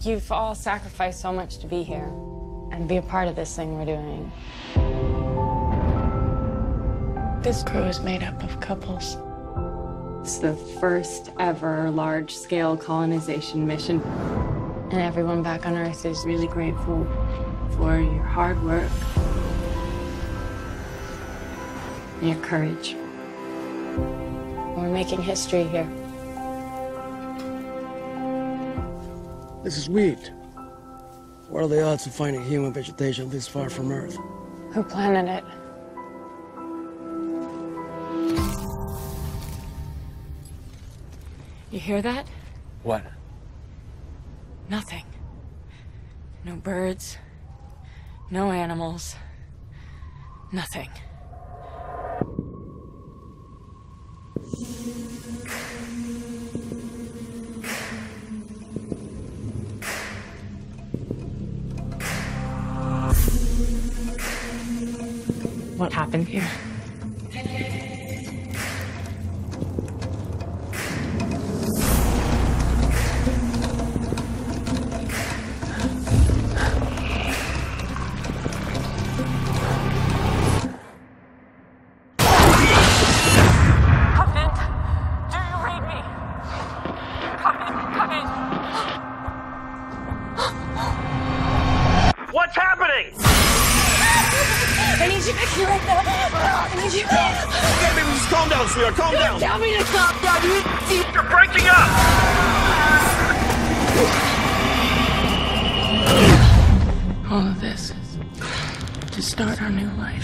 You've all sacrificed so much to be here and be a part of this thing we're doing. This crew is made up of couples. It's the first ever large-scale colonization mission. And everyone back on Earth is really grateful for your hard work and your courage. We're making history here. This is wheat. What are the odds of finding human vegetation this far from Earth? Who planted it? You hear that? What? Nothing. No birds. No animals. Nothing. What happened here? What's happening? I need you back here right now. I need you. Okay, baby, just calm down, sweetheart. Calm down. Tell me to calm down. You're breaking up. All of this is to start our new life.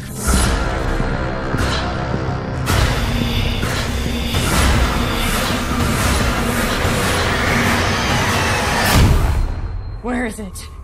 Where is it?